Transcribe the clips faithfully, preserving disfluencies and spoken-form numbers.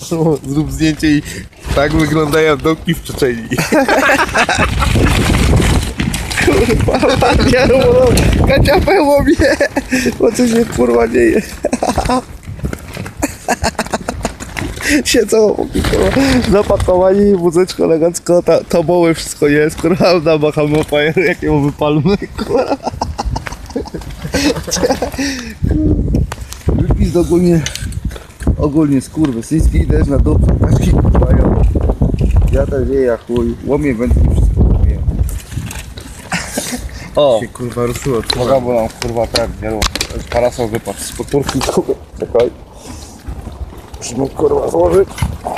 Zrób zdjęcie i tak wyglądają domki w Czeczenii. Kurwa, nie no, Kacia peło mnie, bo co się kurwa dzieje. Siedzą kurwa, zapakowani, wózeczko elegancko, ta, taboły, wszystko jest, kurwa, namachamy fajer, jakiego wypalmy, kurwa. Wypis ogólnie, ogólnie skurwysyński, też na dupę, taki kurwa, ja, ja też wieja chuj, łomie wędki, wszystko łomie. O! Się kurwa ruszyło. Boga, bo nam kurwa ten, nie parasol wypadł z podpórki. Czekaj. Musimy kurwa złożyć.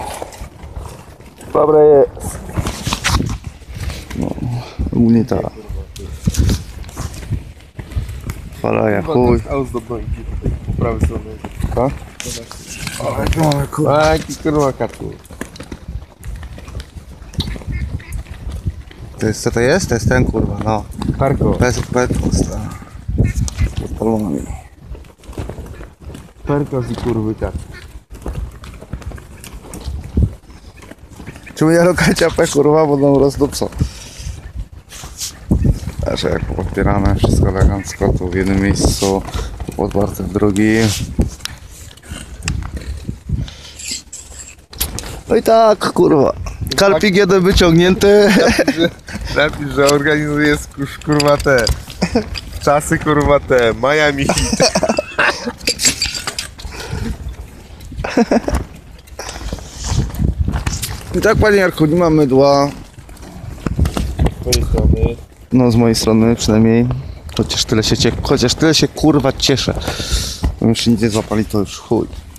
Dobra jest. No, ogólnie ta. Falaja, chuj. A z dobrojki, po prawej stronie. Tak? Ale mamy kurwa. A jaki kurwa katu. To jest, co to jest? To jest ten kurwa, no. Parko. Bez petkosta. Podpalona mi. Parko z kurwy tak. Czemu ja lokacia P kurwa, bo nam rozdupcą. Też jak podpieramy wszystko elegancko, tu w jednym miejscu, podwarte w drugim. No i tak kurwa. Karpik jeden wyciągnięty. Napisz, że organizuje skurz, kurwa te czasy kurwa te Miami Heat. I tak panie Jarku, nie ma mydła. Z twojej strony. No z mojej strony przynajmniej. Chociaż tyle się, cie... Chociaż tyle się kurwa cieszę. Bo już nic nie zapali, to już chuj.